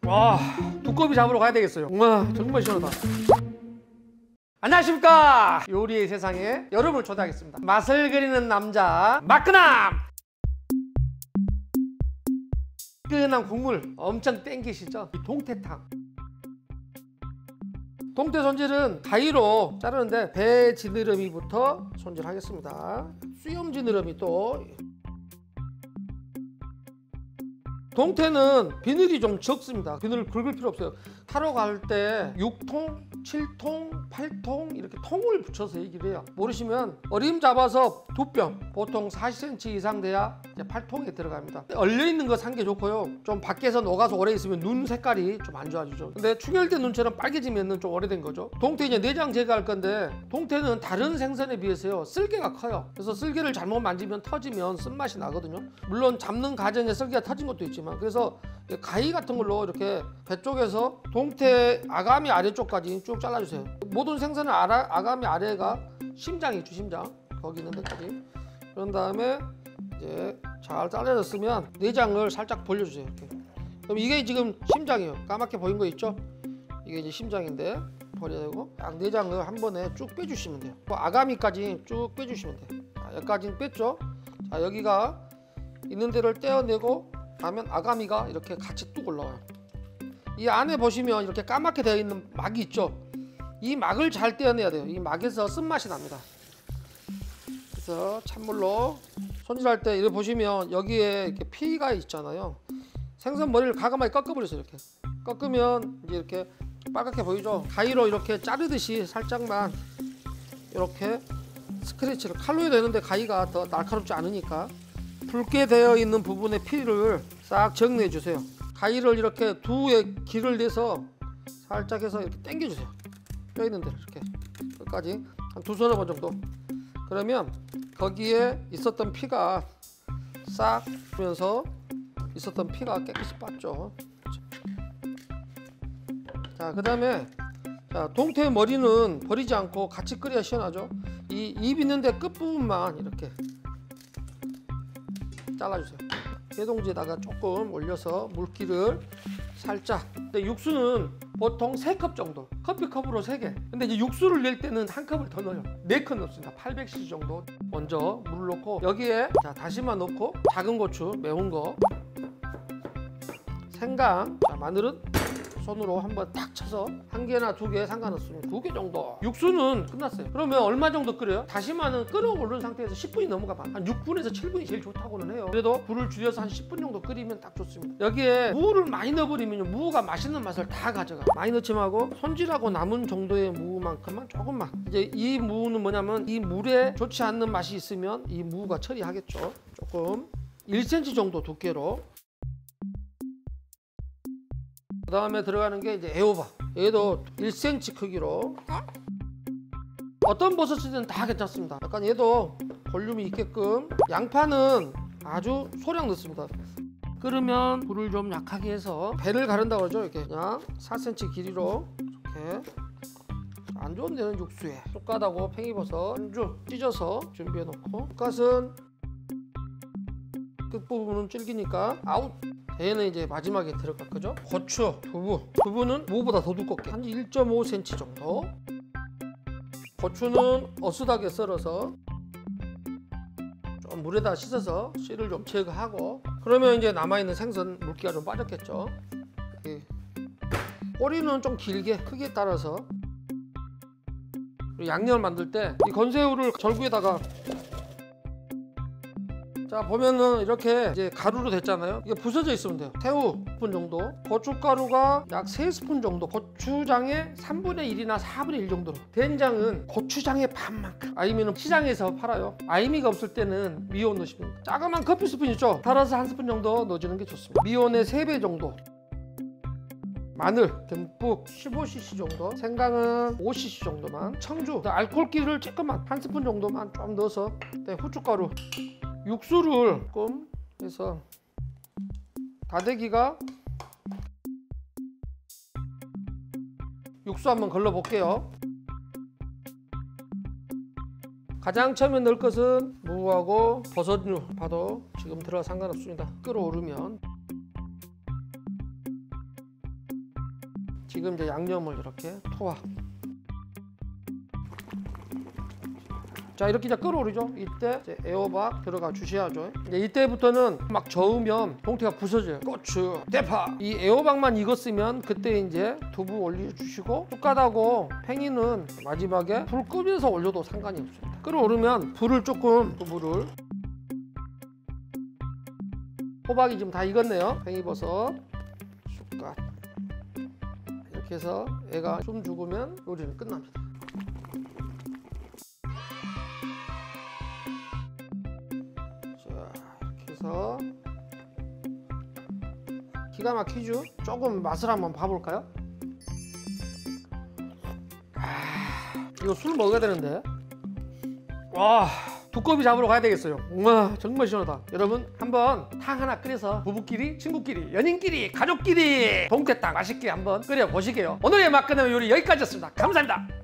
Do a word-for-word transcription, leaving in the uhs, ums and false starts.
와, 두꺼비 잡으러 가야 되겠어요. 와, 정말 시원하다. 안녕하십니까. 요리의 세상에 여러분을 초대하겠습니다. 맛을 그리는 남자 마크남. 뜨끈한 국물 엄청 땡기시죠? 이 동태탕. 동태 손질은 가위로 자르는데 배 지느러미부터 손질하겠습니다. 수염 지느러미 또. 동태는 비늘이 좀 적습니다. 비늘을 긁을 필요 없어요. 타러 갈 때 육 통, 칠 통, 팔 통 이렇게 통을 붙여서 얘기를 해요. 모르시면 어림 잡아서 두 뼘, 보통 사십 센티미터 이상 돼야 이제 팔 통에 들어갑니다. 얼려있는 거 산 게 좋고요. 좀 밖에서 녹아서 오래 있으면 눈 색깔이 좀 안 좋아지죠. 근데 충혈된 눈처럼 빨개지면 좀 오래된 거죠. 동태 이제 내장 제거할 건데, 동태는 다른 생선에 비해서요 쓸개가 커요. 그래서 쓸개를 잘못 만지면 터지면 쓴맛이 나거든요. 물론 잡는 과정에 쓸개가 터진 것도 있지만, 그래서 가위 같은 걸로 이렇게 배 쪽에서 동태 아가미 아래쪽까지 쭉 잘라주세요. 모든 생선은 아라, 아가미 아래가 심장이 있죠. 심장 거기 있는 데까지. 그런 다음에 이제 잘 잘라졌으면 내장을 살짝 벌려주세요. 이렇게. 그럼 이게 지금 심장이에요. 까맣게 보인 거 있죠? 이게 이제 심장인데 버려야 되고, 딱 내장을 한 번에 쭉 빼주시면 돼요. 아가미까지 쭉 빼주시면 돼요. 자, 여기까지는 뺐죠. 자, 여기가 있는 데를 떼어내고 하면 아가미가 이렇게 같이 뚝 올라와요. 이 안에 보시면 이렇게 까맣게 되어 있는 막이 있죠. 이 막을 잘 떼어내야 돼요. 이 막에서 쓴맛이 납니다. 그래서 찬물로 손질할 때 이렇게 보시면 여기에 이렇게 피가 있잖아요. 생선 머리를 가감하게 꺾어버렸어요. 이렇게 꺾으면 이제 이렇게 빨갛게 보이죠. 가위로 이렇게 자르듯이 살짝만 이렇게 스크래치를, 칼로 해도 되는데 가위가 더 날카롭지 않으니까 붉게 되어 있는 부분의 피를 싹 정리해 주세요. 가위를 이렇게 두에 길을 내서 살짝 해서 이렇게 당겨 주세요. 뼈 있는 데를 이렇게 끝까지 한 두 서너 번 정도. 그러면 거기에 있었던 피가 싹 하면서 있었던 피가 깨끗이 빠져. 자, 그 다음에 자, 동태 머리는 버리지 않고 같이 끓여야 시원하죠. 이 입 있는데 끝부분만 이렇게 잘라주세요. 배동지에다가 조금 올려서 물기를 살짝. 근데 육수는 보통 세 컵 정도, 커피컵으로 세 개. 근데 이제 육수를 낼 때는 한 컵을 더 넣어요. 네 컵 넣습니다. 팔백 실리리터 정도. 먼저 물을 넣고 여기에 자, 다시마 넣고, 작은 고추 매운 거, 생강, 자, 마늘은 손으로 한번 탁 쳐서 한 개나 두 개 상관없습니다. 두 개 정도. 육수는 끝났어요. 그러면 얼마 정도 끓여요? 다시마는 끓어 오른 상태에서 십 분이 넘어가 봐. 한 육 분에서 칠 분이 제일 좋다고는 해요. 그래도 불을 줄여서 한 십 분 정도 끓이면 딱 좋습니다. 여기에 무를 많이 넣어버리면 무가 맛있는 맛을 다 가져가. 많이 넣지 말고 손질하고 남은 정도의 무만큼만 조금만. 이제 이 무는 뭐냐면 이 물에 좋지 않는 맛이 있으면 이 무가 처리하겠죠. 조금 일 센티미터 정도 두께로. 그 다음에 들어가는 게 이제 애호박. 얘도 일 센티미터 크기로. 어떤 버섯이든 다 괜찮습니다. 약간 얘도 볼륨이 있게끔. 양파는 아주 소량 넣습니다. 끓으면 불을 좀 약하게 해서 배를 가른다고 그러죠. 이렇게 그냥 사 센티미터 길이로 이렇게. 안 좋은 데는 육수에 쑥갓하고 팽이버섯 한 줄 찢어서 준비해 놓고, 쑥갓은 끝부분은 질기니까 아웃. 얘는 이제 마지막에 들어갈 거죠. 고추, 두부. 두부는 무보다 더 두껍게 한 일 점 오 센티미터 정도. 고추는 어슷하게 썰어서 좀 물에다 씻어서 씨를 좀 제거하고. 그러면 이제 남아있는 생선 물기가 좀 빠졌겠죠. 꼬리는 좀 길게, 크기에 따라서. 양념을 만들 때 이 건새우를 절구에다가, 자 보면은 이렇게 이제 가루로 됐잖아요. 이게 부서져 있으면 돼요. 새우 한 스푼 정도, 고춧가루가 약 세 스푼 정도, 고추장의 삼분의 일이나 사분의 일 정도로, 된장은 고추장의 반만큼. 아니면 시장에서 팔아요. 아이미가 없을 때는 미온 넣으시면 돼요. 작은 커피 스푼 있죠? 달아서 한 스푼 정도 넣어주는 게 좋습니다. 미온의 세 배 정도. 마늘 듬뿍 십오 실리리터 정도, 생강은 오 실리리터 정도만, 청주, 알코올기를 조금만 한 스푼 정도만 좀 넣어서, 후춧가루. 육수를 조금 해서 다대기가 육수 한번 걸러 볼게요. 가장 처음에 넣을 것은 무하고 버섯류 봐도 지금 들어가 상관없습니다. 끓어오르면 지금 이제 양념을 이렇게 투하. 자, 이렇게 이제 끓어오르죠. 이때 이제 애호박 들어가 주셔야죠. 이제 이때부터는 막 저으면 봉태가 부서져요. 고추, 대파. 이 애호박만 익었으면 그때 이제 두부 올려주시고 쑥갓하고 팽이는 마지막에 불 끄면서 올려도 상관이 없습니다. 끓어오르면 불을 조금 두부를 호박이 지금 다 익었네요. 팽이버섯, 쑥갓 이렇게 해서 애가 숨 죽으면 요리는 끝납니다. 해서 기가 막히죠? 조금 맛을 한번 봐볼까요? 아, 이거 술 먹어야 되는데. 와, 두꺼비 잡으러 가야 되겠어요. 와, 정말 시원하다. 여러분 한번 탕 하나 끓여서 부부끼리, 친구끼리, 연인끼리, 가족끼리 봉태탕 맛있게 한번 끓여 보시게요. 오늘의 맛 끝내면 요리 여기까지였습니다. 감사합니다.